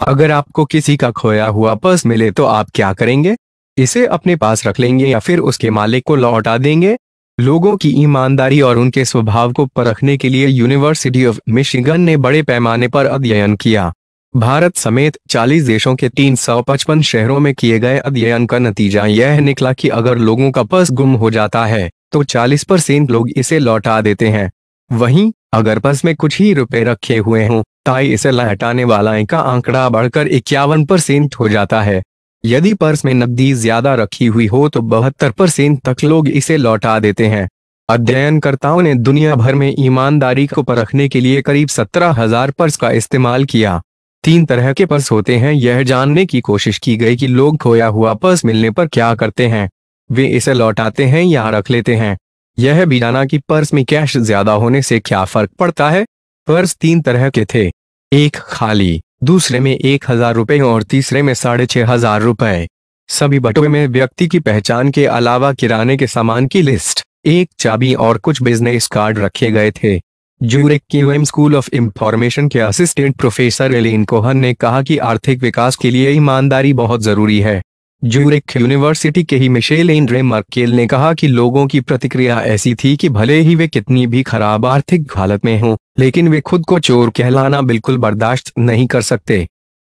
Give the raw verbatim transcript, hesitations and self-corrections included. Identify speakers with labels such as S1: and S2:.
S1: अगर आपको किसी का खोया हुआ पर्स मिले तो आप क्या करेंगे? इसे अपने पास रख लेंगे या फिर उसके मालिक को लौटा देंगे? लोगों की ईमानदारी और उनके स्वभाव को परखने के लिए यूनिवर्सिटी ऑफ मिशिगन ने बड़े पैमाने पर अध्ययन किया। भारत समेत चालीस देशों के तीन सौ पचपन शहरों में किए गए अध्ययन का नतीजा यह निकला कि अगर लोगों का पर्स गुम हो जाता है तो चालीस परसेंट लोग इसे लौटा देते हैं। वहीं अगर पर्स में कुछ ही रुपए रखे हुए हों तो इसे लौटाने वालों का आंकड़ा बढ़कर इक्यावन परसेंट हो जाता है। यदि पर्स में नकदी ज्यादा रखी हुई हो तो बहत्तर परसेंट तक लोग इसे लौटा देते हैं। अध्ययनकर्ताओं ने दुनिया भर में ईमानदारी को परखने के लिए करीब सत्रह हजार पर्स का इस्तेमाल किया। तीन तरह के पर्स होते हैं। यह जानने की कोशिश की गई कि लोग खोया हुआ पर्स मिलने पर क्या करते हैं। वे इसे लौटाते हैं या रख लेते हैं। यह भी जाना कि पर्स में कैश ज्यादा होने से क्या फर्क पड़ता है। पर्स तीन तरह के थे, एक खाली, दूसरे में एक हजार रुपए और तीसरे में साढ़े छह हजार रुपए। सभी बटुए में व्यक्ति की पहचान के अलावा किराने के सामान की लिस्ट, एक चाबी और कुछ बिजनेस कार्ड रखे गए थे। ज्यूरिख की यूएम स्कूल ऑफ इंफॉर्मेशन के असिस्टेंट प्रोफेसर एलिन कोहन ने कहा कि आर्थिक विकास के लिए ईमानदारी बहुत जरूरी है। ज्यूरिख यूनिवर्सिटी के ही मिशेल एंड्रे मर्केल ने कहा कि लोगों की प्रतिक्रिया ऐसी थी कि भले ही वे कितनी भी खराब आर्थिक हालत में हों, लेकिन वे खुद को चोर कहलाना बिल्कुल बर्दाश्त नहीं कर सकते।